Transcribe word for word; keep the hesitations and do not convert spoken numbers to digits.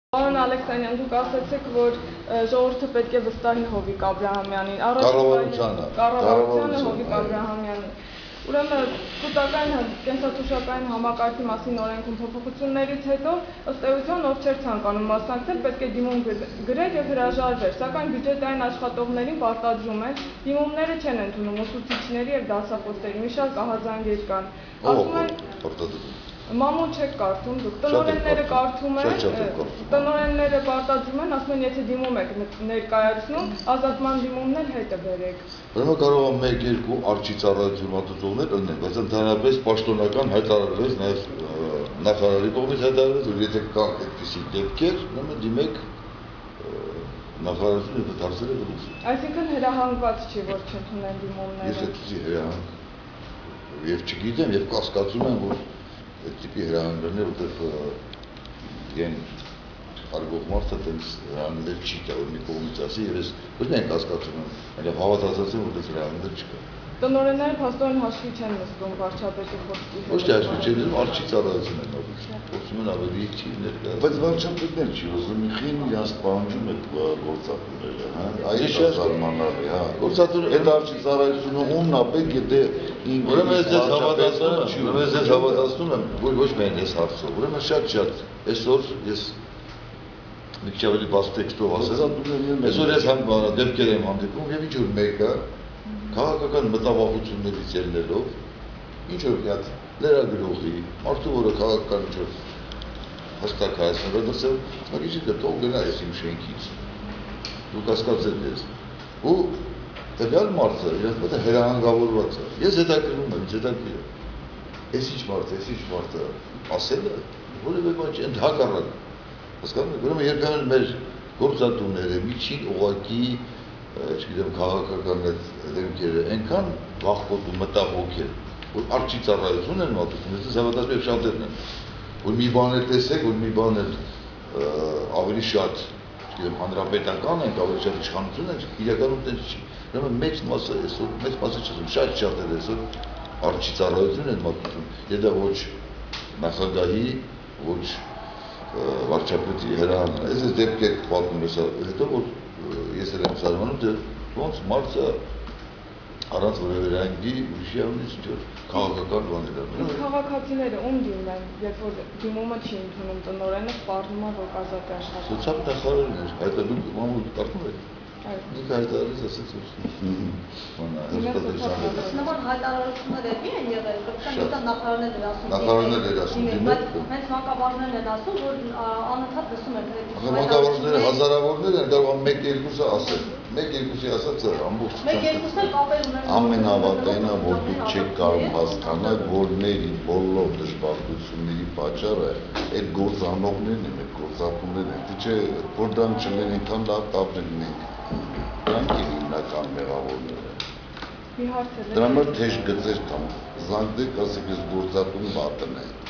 Պարոն Ալեքսանյան, դուք ասացիք, որ ժողովուրդը պետք է վստահի Հովիկ Աբրահամյանին, կառավարությանը, կառավարությանը Հովիկ Աբրահամյանին։ Ուրեմն կուսակային կենսաթոշակային համակարգի մասին օրենքում փոփոխություններից հետո ըստ էության ով չէր ցանկանում մասնակցել, պետք է դիմում գրեր եւ հրաժարվեր, սակայն բյուջետային աշխատողներին պարտադրում են, դիմումները չեն ընդունում ուսուցիչների եւ դասախոսների, մի շարք ահազանգեր կան։ Ասում են Մամուլ չեք կարդում, դուք տնօրենները կարդում են, տնօրենները պարտադրում են, ասում են, եթե դիմում եք ներկայացնում, ազատման դիմումներ հետը բերեք։ Ուրեմն կարող է մեկ երկու արջի ծառայություն մատուցողներ լինեն, բայց ընդհանրապես պաշտոնական հայտարարվեց նաև նախարարի կողմից հայտարարվեց, որ եթե կան այդպիսի դեպքեր, ուրեմն դիմեք նախարարությունը դա դարձել է լուծում։ Այսինքն հրահանգված չի, որ չընդունեն դիմումները։ Ես այդպիսի հրահանգ եւ չգիտեմ եւ կասկածում եմ, որ այդ տիպի հրահանգներ, որտեղ են արգող մարդը տենց հրահանգներ չի տա, որ մի կողմից ասի, եւ ես ոչ միայն կասկածում եմ, այլև հավատացած եմ, որ այդ հրահանգներ չկա։ Տնօրենները փաստորեն հաշվի չեն նստում վարչապետի խոսքի հետ։ Ոչ թե հաշվի չեն նստում, արջի ծառայություն են անում, խոսում են ավելի չի ներկա։ Բայց վարչապետն էլ չի ուզում, մի խին իրանց պահանջում է գործատուները, հա, այս զարմանալի, հա։ Գործատուները այդ արջի ծառայությունը ումն է պետք է դե Ուրեմն ես ձեզ հավատացնում եմ, ուրեմն ես ձեզ հավատացնում եմ, որ ոչ միայն այս հարցով, ուրեմն շատ-շատ այսօր ես մի քիչ ավելի բաց տեքստով ասեմ, այսօր ես համ դեպքեր եմ հանդիպում եւ ինչ որ մեկը քաղաքական մտավախություններից ելնելով ինչ որ հատ լրագրողի, մարդու որը քաղաքական ինչ որ հստակ հայացքով դրսել, նույնիսկ դա թող գնա ես իմ շենքից։ Դուք հասկացեք ես։ Ու տվյալ մարդը իրենց պետք է հրահանգավորված է։ Ես հետաքրվում եմ, հետաքրքիր է։ Այս ինչ մարդ է, այս ինչ մարդ է, ասել է, որևէ բան չի, ընդհակառակ։ Հասկանում եք, ուրեմն երբեմն մեր գործատուները միջին ուղղակի, չգիտեմ, քաղաքական դեմքերը այնքան վախկոտ ու մտահոգ են, որ արջի ծառայություն են մատուցում, ես հավատացում եմ շատերն են, որ մի բան էլ տեսեք, որ մի բան էլ ավելի շատ հանրապետական ենք, ավելի շատ իշխանություն ենք, իրականում տենց չի։ Ուրեմն մեծ մասը այսօր, մեծ մասը չասեմ, շատ շատեր այսօր արջի ծառայություն են մատուցում, եւ դա ոչ նախագահի, ոչ վարչապետի հրահանգն է։ Ես դեպքեր պատմում եմ հետո, որ ես էլ եմ զարմանում, թե ոնց մարդը առանց որևէ հրահանգի ուրիշի անունից ինչ-որ քաղաքական բաներ անում։ Քաղաքացիները ում դիմում են, երբ որ դիմումը չի ընդունում տնօրենը, սպառնում է, որ ազատ է աշխատում։ Սոցիալ նախարարն էր, այդ դուք մամուլ կարդում եք։ Ինքը հայտարարեց ասեց Նման հայտարարություններ էլի են եղել, կրկնական նախարարներ էր ասում։ Նախարարներ էր ասում, դիմեք։ Հենց մանկավարժներն են ասում, որ անընդհատ լսում են այդ մանկավարժները հազարավորներ են, կարող մեկ երկուսը ասել։ Մեկ երկուսի ասածը ամբողջ Մեկ երկուսը կապել ունեն։ Ամենավատայինը, որ դուք չեք կարող հասկանալ, որ մեր բոլոր դժբախտությունների պատճառը այդ գործանողներն են, այդ գործատուներն են։ Թե չէ, որ դրանք չլինեն, այնքան լավ ապրեն ենք։ Դրանք են հիմնական մեղավորները։ Մի հարց է։ Դրա համար թեժ գծեր կամ զանգդեք, ասեք ես գործատուն վատն է։